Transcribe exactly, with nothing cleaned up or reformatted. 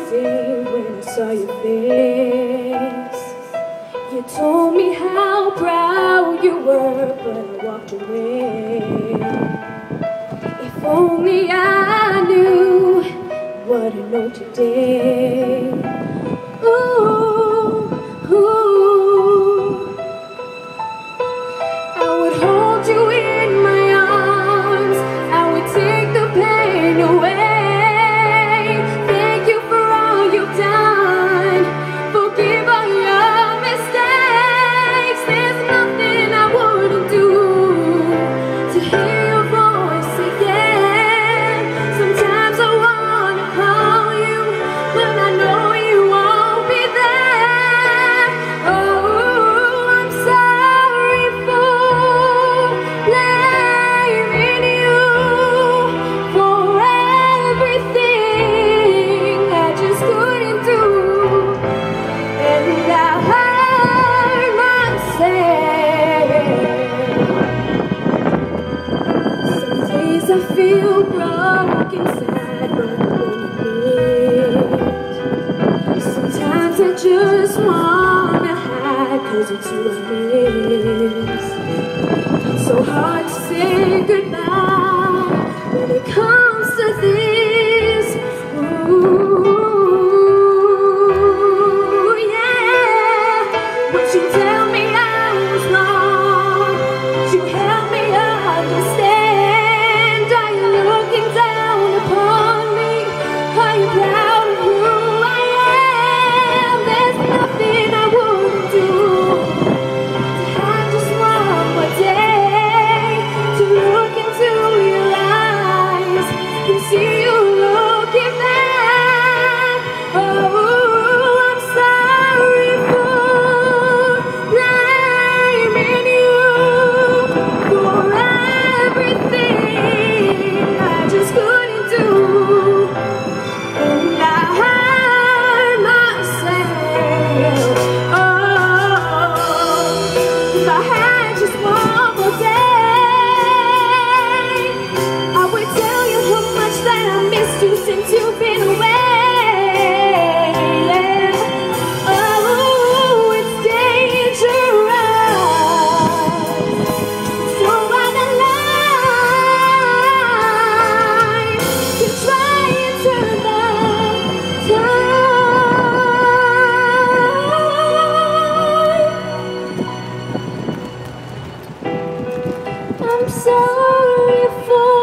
day when I saw your face. You told me how proud you were, but I walked away. If only I knew what I know today. Ooh, ooh. I would hold you in my arms, I would take the pain away. Thank you for all you've done, forgive all your mistakes. There's nothing I wouldn't do to hear your voice again. Sometimes I wanna call you when I know you won't be there. Oh, I'm sorry for blaming you for everything I just couldn't do, and I hurt myself. Some days I feel broken, sad, but only sometimes I just wanna hide, cause it's you I miss. So hard to say goodbye when it comes to this. Ooh, yeah. Would you tell me I was wrong? Would you help me understand? Are you looking down upon me? Are you proud of who I am? There's nothing I wouldn't do to have just one more day to look into your eyes and see you looking back. Oh, I'm sorry for blaming you for everything I just couldn't do, and I hurt myself. Oh, if I had just one more day, I would tell you how much that I missed you since you've been away. Yeah. Oh, it's dangerous, so out of line to try and turn back time. I'm sorry for